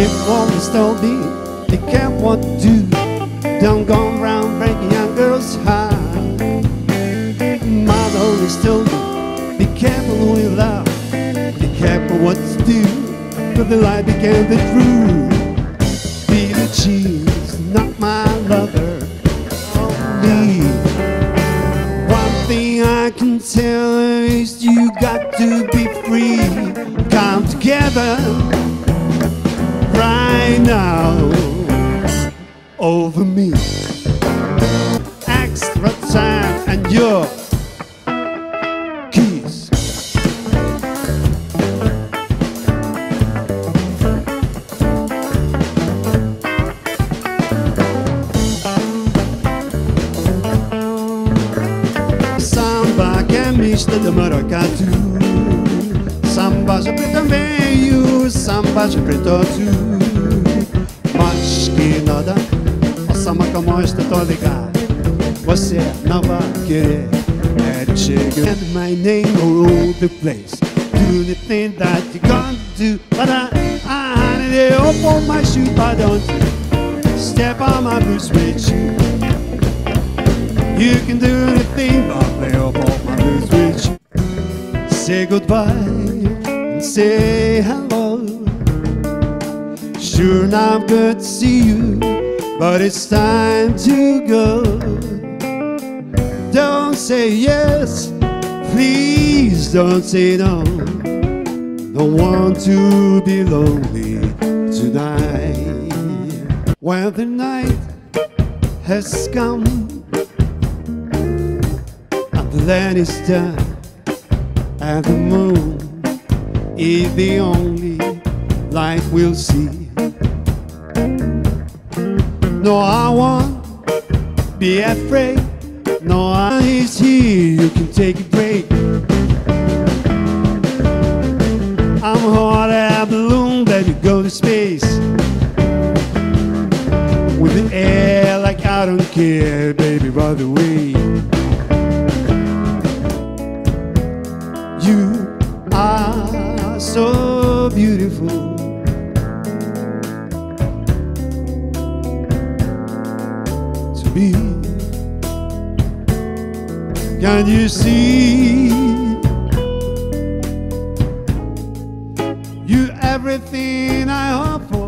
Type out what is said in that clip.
They've always told me they can't what to do. Don't go around breaking young girls' heart. Mother always told me, be careful who you love, be careful what to do, but the lie became the truth. Billie Jean's not my lover, only one thing I can tell her is you got to be free. Come together right now over me. Extra time and your keys. Samba que é mista de maracatu, samba de preto meio, samba de preto tu. Mas que nada, a samba que mostra tô ligado. Você não vai querer. And my name all over the place. Do the thing that you gonna do, but I need to open my shoe, but don't step on my boots with you. You can do the thing, but they open my boots with you. Say goodbye and say hello. Sure, now I'm good to see you, but it's time to go. Don't say yes, please don't say no. Don't want to be lonely tonight. When the night has come and the land is done, and the moon is the only light we'll see. No, I won't be afraid. No, he's here, you can take a break. I'm a hot air balloon that you go to space. With the air like I don't care, baby, by the way. You are so beautiful. To be. Can you see? You everything I hope for.